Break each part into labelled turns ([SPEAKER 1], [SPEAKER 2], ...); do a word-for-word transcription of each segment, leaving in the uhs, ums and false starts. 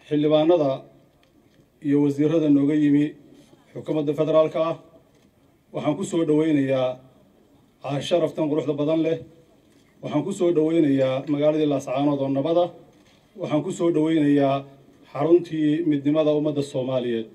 [SPEAKER 1] xildhibaanada iyo wasiirada nooga yimi xukuumadda federaalka ah waxaan ku soo dhaweynayaa sharaftan quruxda badan leh waxaan ku soo dhaweynayaa magaaladii Laascaanood oo nabada waxaan ku soo dhaweynayaa xaruntii midnimada ummadda Soomaaliyeed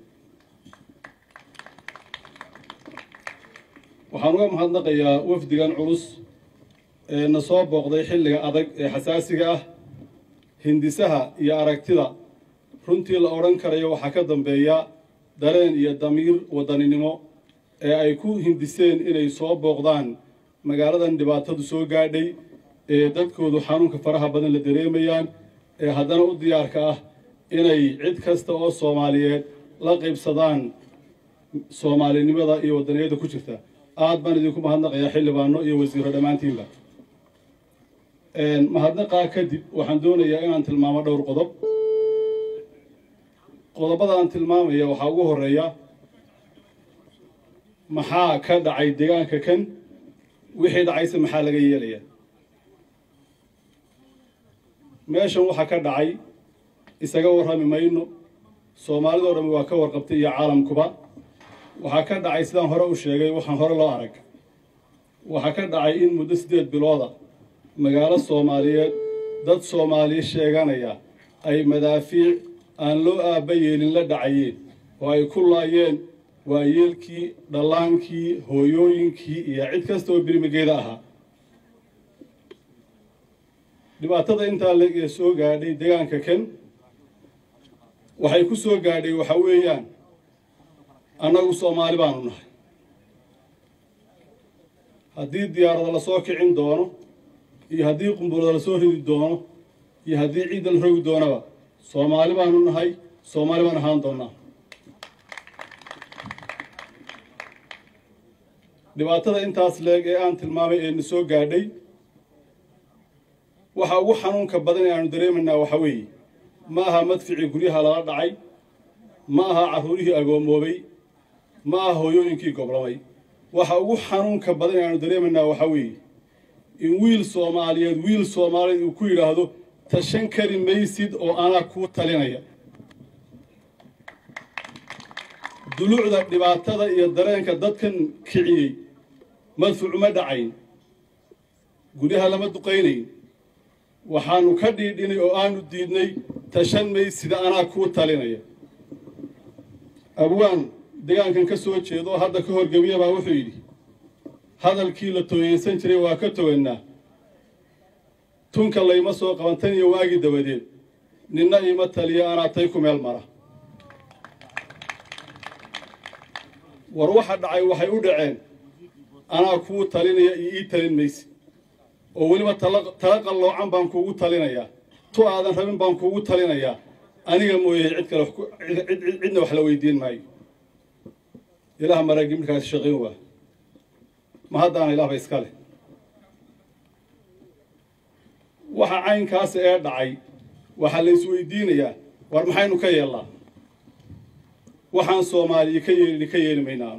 [SPEAKER 1] waxaan uga mahadnaqayaa wafdigan culus ee na soo booqday xilliga adag ee xasaasiga ah hindisaha iyo aragtida runtii la oran karayo waxa ka dambeeya dareen iyo damiir wadaninimo ee ay ku hindiseen inay soo booqdaan magaaladan dhibaatadu soo gaadhay ee dadkoodu xanuunka faraha badan la dareemayaan ee haddana u diyaarka ah inay cid kasta oo Soomaaliyeed la qaybsadaan Soomaalinimada iyo wadaniyada ku jirta aad baan idinku mahadnaqayaa xildhibaano iyo wasiiro dhamaantiinba een mahadnaqa kadib waxaan doonayaa inaan tilmaamo dhowr qodob qodobada aan tilmaamaya waxa ugu horeeya maxaa ka dhacay deegaanka kan wixii dhacaysa maxaa laga yeelayaa meeshan waxa ka dhacay isaga warrami mayno Soomaalida oo dhan waa ka warqabtay iyo caalamkuba waxa ka dhacay sidaan hore u sheegay waxaan hore loo arag waxa ka dhacay in muddo sideed bilooda magaalo Soomaaliyeed dad Soomaali sheeganaya ay madaafiic aan loo aaba yeelin la dhacayeen oo ay ku laayeen waayeelkii dhalaankii hooyooyinkii iyo cid kasta oo birmigeeda ahaa dhibaatada inta la soo gaadhay deegaanka kan waxay ku soo gaadhay waxa weeyaan anagu Soomaali baanu nahay haddii diyaarada la soo kicin doono iyo haddii qumbullada la soo ridi doono iyo haddii ciid la rogi doonaba Soomaali baanu nahay Soomaali baan ahaan doonaa dhibaatada intaas leeg ee aan tilmaamay ee soo gaadhay waxa ugu xanuunka badan ee aanu dareemanaa waxa weeye ma aha madfici guryaha laga dhacay ma aha caruurihii agoomoobay ma aha hooyooyinkii goblamay waxa ugu xanuunka badan ee aanu dareemanaa waxa weeye in wiil Soomaaliyeed wiil Soomaaliyeed uu ku yiraahdo tashan kari maysid oo ana ku talinaya dulucda dhibaatada iyo dareenka dadkan kiciyay madfuuc ma dhacayn guryaha lama duqeynay waxaanu ka dhiidhinay oo aanu diidnay tashan maysid ana ku talinaya abwaan deegaankan ka soo jeedo hadda ka horgamiya baa wuxuu yiri hadalkii la tooyeysan jiray waa ka toganaa tunka layma soo qabantan iyo waagi dabadeed ninna ima taliya ana tay ku meel mara war waxa dhacay waxay u dhaceen ana ku talinaya ii talin maysid oo waliba talaqal loocan baan kuugu talinayaa tu aadan rabin baan kuugu talinayaa aniga mooyee cid kale cidna wax la weydiin maayo ilaah maragi markaas shaqeyn waa ma haddaan ilaah iska leh waxa caynkaas ee dhacay waxa la isweydiinayaa war maxaynu ka yeelnaa waxaan Soomaaliya ka yeelin ka yeelmaynaa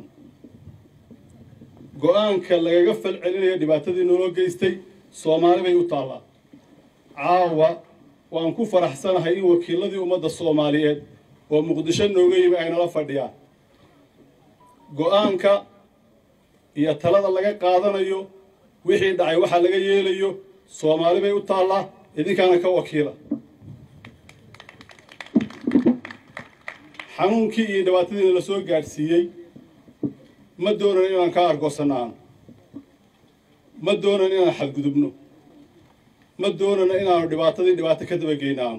[SPEAKER 1] go'aanka lagaga falcelinaya dhibaatadii noo geystay Soomaali bay u taalaa caawa waan ku faraxsanahay in wakiiladii ummadda Soomaaliyeed oo Muqdisho nooga yimi ay nala fadhiyaan go'aanka iyo talada laga qaadanayo wixii dhacay waxa laga yeelayo Soomaali bay u taalaa idinkaana ka wakiila xanuunkii iyo dhibaatadii la soo gaarsiiyay ma doonan inaan ka argoosanaan ma doonan inaan xadgudubno ma doonan inaan dhibaatadii dhibaato ka daba geynaan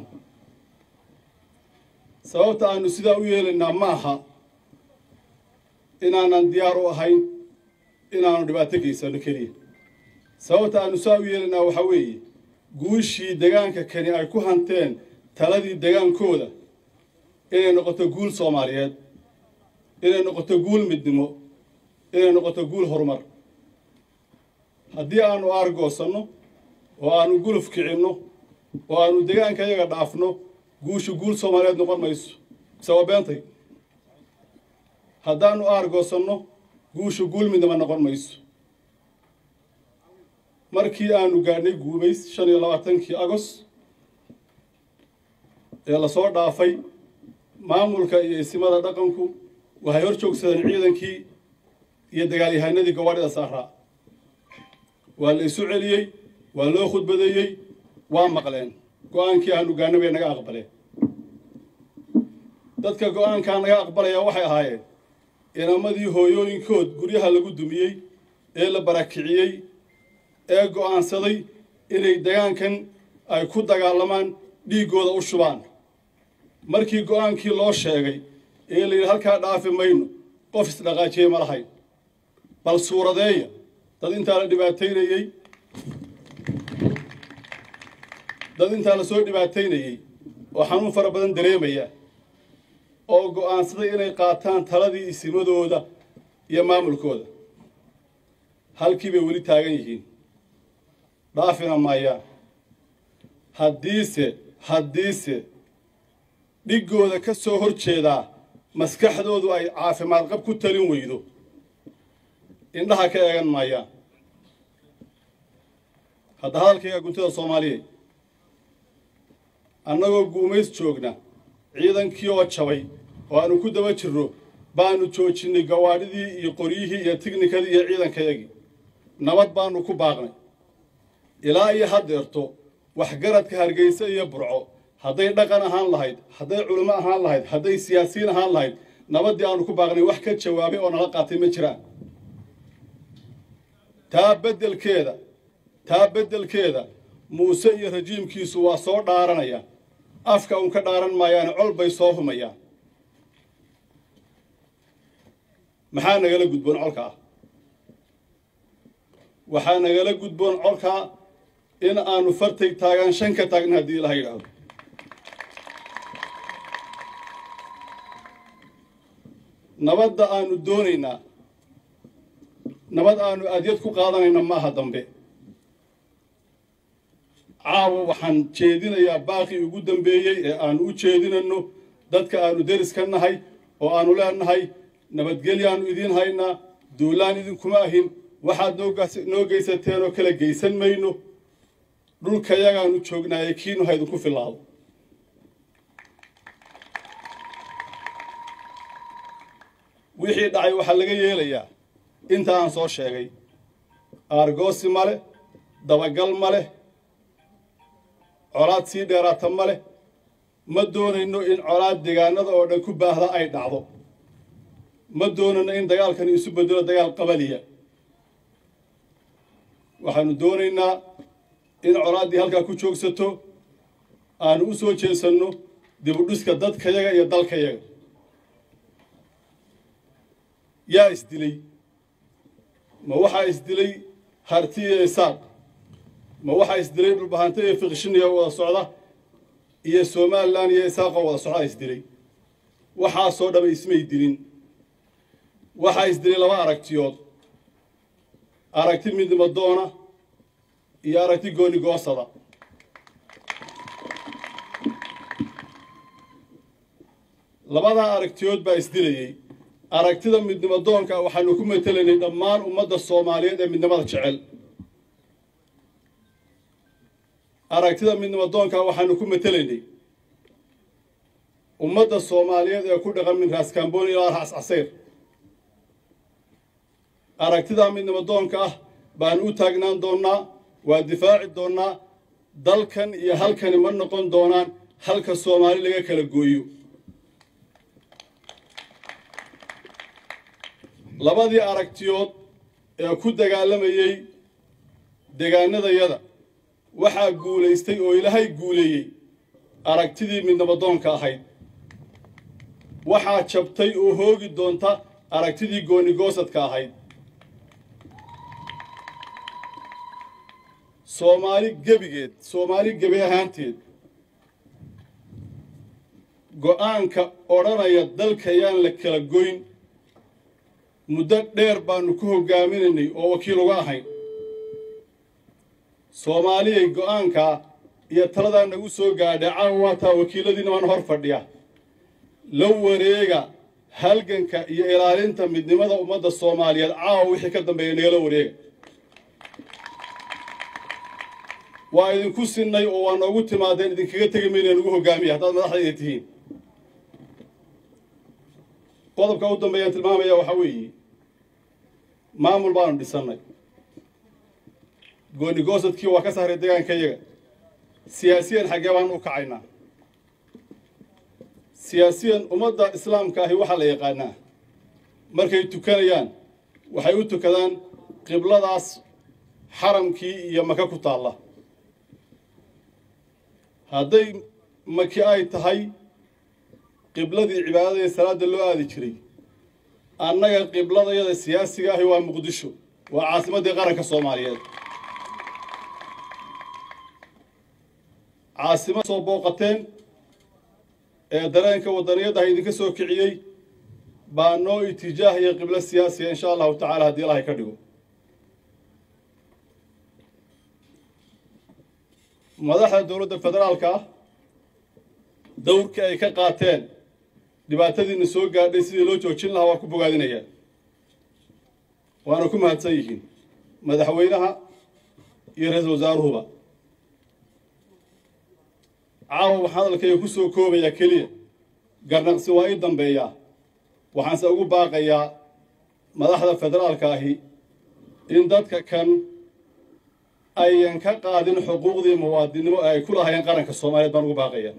[SPEAKER 1] sababta aanu sidaa u yeelanaa ma aha inaanan diyaar u ahayn inaanu dhibaato geysano kaliya sababta aanu saa u yeelanaa waxa weeye guushii deegaanka kani ay ku hanteen taladii deegaankooda inay noqoto guul Soomaaliyeed inay noqoto guul midnimo inay noqoto guul horumar haddii aanu argoosano oo aanu guluf kicinno oo aanu deegaanka iyaga dhaafno guushu guul Soomaaliyeed noqon mayso sababeentay haddaanu argoosano guushu guul midnimo noqon mayso markii aanu gaadhnay guubays shan iyo labaatankii Agost ee la soo dhaafay maamulka iyo isimada dhaqanku waxay hor joogsadeen ciidankii iyo dagaalyahanadii gawaadhida saaraa waa la isu celiyey waa loo khudbadeeyey waa maqleen go'aankii aanu gaana bay naga aqbaleen dadka go'aankaa naga aqbalaya waxay ahaayeen inamadii hooyooyinkood guryaha lagu dumiyey ee la barakiciyey ee go'aansaday inay deegaankan ay ku dagaalamaan dhiiggooda u shubaan markii go'aankii loo sheegay ee la yidhi halkaa dhaafi mayno qof isdhaqaajiyey ma lahayn bal suuradeeya dad intaa la dhibaataynayey dad intaa la soo dhibaataynayey oo xanuun fara badan dareemaya oo go'aansaday inay qaataan taladii isimadooda iyo maamulkooda halkii bay weli taagan yihiin dhaafina maayaan haddiise haddiise dhiggooda ka soo hor jeedaa maskaxdoodu ay caafimaad qab ku talin weydo indhaha ka eegan maayaan hadda hadalkayga guntada soomaaliyeed annagoo guumays joogna ciidankii oo jabay oo aanu ku daba jirro baanu joojinnay gawaadhidii iyo qoryihii iyo tignikadii iyo ciidankayagii nabad baanu ku baaqnay ilaa iyo haddeerto waxgaradka hargeysa iyo burco hadday dhaqan ahaan lahayd hadday culimo ahaan lahayd hadday siyaasiyiin ahaan lahayd nabaddii aanu ku baaqnay wax ka jawaabay oo nala qaatay ma jiraan taa beddelkeeda taa beddelkeeda muuse iyo rajiimkiisu waa soo dhaaranayaan afka uun ka dhaaran maayaane col bay soo humayaan maxaa nagala gudboon colkaa waxaa nagala gudboon colkaa in aanu fartay taagaan shan ka taagna haddii ilaha yidhaahdo nabadda aanu doonaynaa nabad aanu adyad ku qaadanayna maaha dambe caawa waxaan jeedinayaa baaqii ugu dambeeyey ee aanu u jeedinanno dadka aanu deris ka nahay oo aanu leenahay nabadgelyaannu idiin haynaa duulaan idinkuma ahin waxaad noo geysateen oo kala geysan mayno dhulkayagaanu joognaaye kiinu ha idinku filaado wixii dhacay waxaa laga yeelayaa inta aan soo sheegay aargoosi ma leh dabagal ma leh colaad sii dheeraata ma leh ma doonayno in colaad deegaanada oo dhan ku baahda ay dhacdo ma doonayno in dagaalkani isu beddelo dagaal qabaliya waxaanu doonaynaa in colaaddii halkaa ku joogsato aanu u soo jeesanno dibudhiska dadkayaga iyo dalkayaga yaa isdilay ma waxaa isdilay harti iyo isaaq ma waxaa isdilay dhulbahante iyo fiqshiniya wada socda iyo somalilan iyo isaaqoo wada socda isdilay waxaasoo dhaba ismay dilin waxaa isdilay laba aragtiyood aragti midnimo doona iyo aragti gooni goosada labadaa aragtiyood baa isdilayey aragtida midnimo doonka waxaanu ku matelaynay dhammaan ummadda soomaaliyeed ee midnimada jecel aragtida midnimo doonka waxaanu ku matelaynay ummadda soomaaliyeed ee ku dhaqan min raas kaamboon ilaa raas casayr aragtida midnimo doonka ah baanu u taagnaan doonnaa waa difaaci doonnaa dalkan iyo halkani ma noqon doonaan halka soomaali laga kala gooyo labadii aragtiyood ee ku dagaalamayey deegaanadayada waxaa guulaystay oo ilaahay guuleeyey aragtidii midnimo doonka ahayd waxaa jabtay oo hoogi doonta aragtidii gooni goosadka ahayd soomaali gebigeed soomaali gebi ahaanteed go'aanka odhanaya dalka yaan la kala goyn muddo dheer baanu ku hoggaaminaynay oo wakiil uga ahayn soomaaliyay go'aankaa iyo taladaa nagu soo gaadhay caawa waataa wakiiladiina waan hor fadhiya la wareega halganka iyo ilaalinta midnimada ummadda soomaaliyeed caawa wixii ka dambeeya nagala wareega وإذن كسرنا وأنا قلت ما دين إذن كجت جميل نقوله جامعة هذا ما راح يتهين قاضب كودم بيان المام يا وحوي مامول بان بسنة قولي قصد كي وكسر الدجان كيجا سياسيا حجوان وكعينا سياسيا ومدى إسلام كاهي وحلا يقانا مركي تكانيان وحيوتو كذان قبل داس حرم كي يمكا كتالله هذي مكي آي تهي قبل ذي عبادة صلاة اللواء ذكري أنا قبل ذي السياسي كاهي ومقدشو وعاصمة غرق الصوماليات عاصمة صوبوقتين درانك ودنيا ده يدك سو كعيي بانو اتجاهي قبل السياسي إن شاء الله تعالى هدي الله يكرمه مدحda dawladda federaalka dowrka ay ka qaateen dhibaatadiina soo gaadhay sidii loo joojin lahaa waa ku bogaadinayaan waana ku mahadsan yihiin madaxweynaha iyo ra'iisul wasaaruhuba caawa waxaan hadalkayga ku soo koobayaa keliya garnaqsi waa ii dambeeyaa waxaanse ugu baaqayaa madaxda federaalka ahi in dadka kan أيًا كقاعدين حقوق ذي موادين كلها ينقرن كالصومالية بنو باقية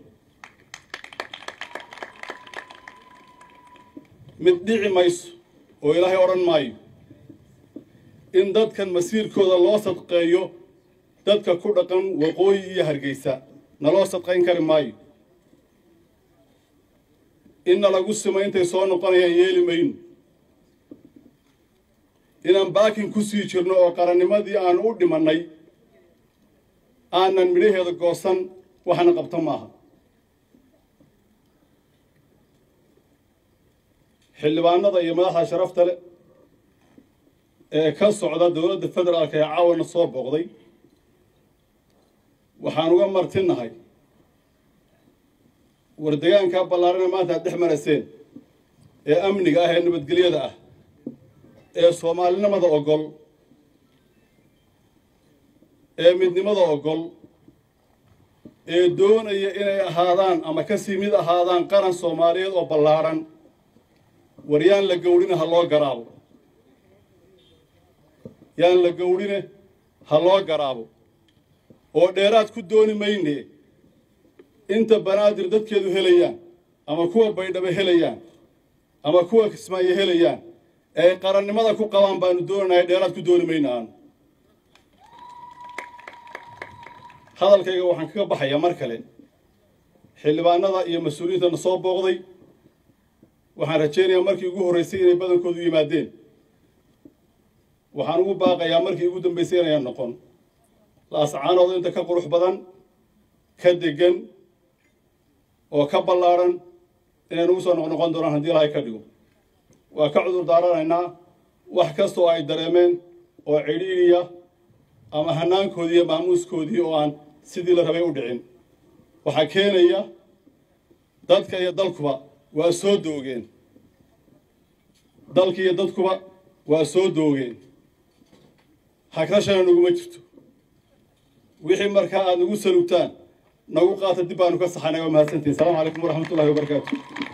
[SPEAKER 1] مدعي مايس وإلهي أوران ماي إن داد كان مسير كودا الله صدقايو داد كودا كان وقوي يهرجيسا نلا صدقين كريم ماي إن لقوس ما أنت صان قناة يلي مين إن باكين كسي شرنا وقرن ما دي عن أود مناي أنا نمريه هذا قصان وحنا قبض معها حلوانا ضي ماها شرفت له كالصعدة دولة الفدرال كيعاون الصوب بغضي وحانوغا مرتين هاي وردقان كابلارنا ما تدح مرسين يا أمني قاهي إنه بتقليه ده يا صومالنا ماذا أقول ee midnimada ogol ee doonaya inay ahaadaan ama ka sii mid ahaadaan qaran Soomaaliyeed oo ballaaran wariyaan la gowrina ha loo garaabo yaan la gowrina ha loo garaabo oo dheeraad ku dooni mayne inta banaadir dadkeedu helayaan ama kuwa baydhaba helayaan ama kuwa Kismaayo helayaan ee qarannimada ku qabaan baanu doonaynaa dheeraad ku dooni maynaan hadalkayga waxaan kaga baxayaa mar kale xildhibaanada iyo mas'uuliyiinta soo booqday waxaan rajaynayaa markii ugu horeysay inay badankoodu yimaadeen waxaan ugu baaqayaa markii ugu dambeysay inay noqon laascaanooda inta ka qurux badan ka degan oo ka ballaaran inay ugu soo noqon doonaan haddii Ilaahay ka dhigo waa ka cudur daaranaynaa wax kasta oo ay dareemeen oo ciriiriya ama hanaankoodii iyo maamuuskoodii oo aan sidii la rabay u dhicin waxa keenaya dadka iyo dalkuba waa soo doogeen dalka iyo dadkuba waa soo doogeen hakrashana naguma jirto wixii markaa aad nagu salugtaan nagu qaata dib baanu ka saxanay waa mahadsantiin salaamu calaykum waraxmatullaahi wabarakaatuh